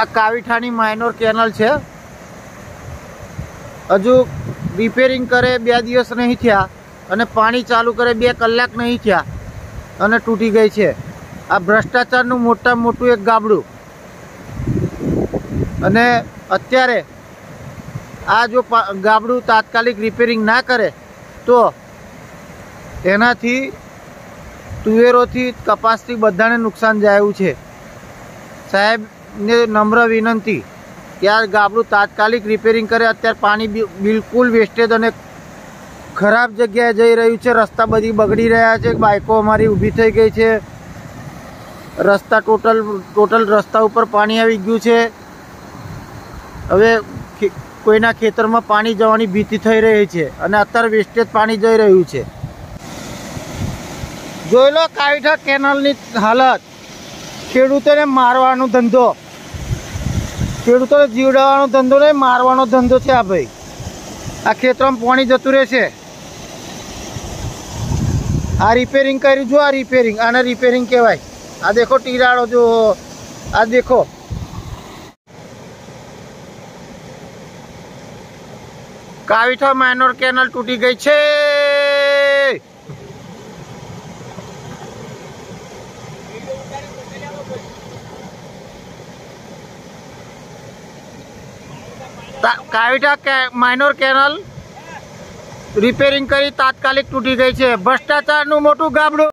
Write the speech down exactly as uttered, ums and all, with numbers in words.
આ કાવીઠાની minor canal છે, હજુ રિપેરિંગ કરે બે દિવસ નહીં થયા અને પાણી ચાલુ કરે બે કલાક નહીં થયા અને તૂટી ગઈ છે. આ ભ્રષ્ટાચારનું મોટામાં મોટું એક ગાબડું. અને અત્યારે આ જો ગાબડું તાત્કાલિક રિપેરિંગ ના કરે તો એનાથી તુવેરોથી કપાસથી બધાને નુકસાન જાય એવું છે. સાહેબને નમ્ર વિનંતી કે આ ગાબડું તાત્કાલિક રિપેરિંગ કરે. અત્યારે પાણી બિલકુલ વેસ્ટેજ અને ખરાબ જગ્યાએ જઈ રહ્યું છે. રસ્તા બધી બગડી રહ્યા છે, બાઇકો અમારી ઊભી થઈ ગઈ છે. રસ્તા ટોટલ ટોટલ રસ્તા ઉપર પાણી આવી ગયું છે. હવે કોઈના ખેતરમાં પાણી જવાની ભીતિ થઈ રહી છે અને અત્યારે વેસ્ટેજ પાણી જઈ રહ્યું છે. જોઈ લો કાવીઠા કેનાલની હાલત. ખેડૂતોને મારવાનો ધંધો, ખેડૂતોને જીવડાવવાનો ધંધો નહીં, મારવાનો ધંધો છે આ ભાઈ. આ ખેતરમાં પાણી જતું રહેશે. આ રિપેરિંગ કર્યું, જો આ રિપેરિંગ, આને રિપેરિંગ કહેવાય. આ દેખો ટીરાડો, જો આ દેખો. કાવીઠા માઇનોર કેનલ તૂટી ગઈ છે. કાવીઠા માઇનોર કેનલ રિપેરિંગ કરી તાત્કાલિક તૂટી ગઈ છે. ભ્રષ્ટાચારનું મોટું ગાબડું.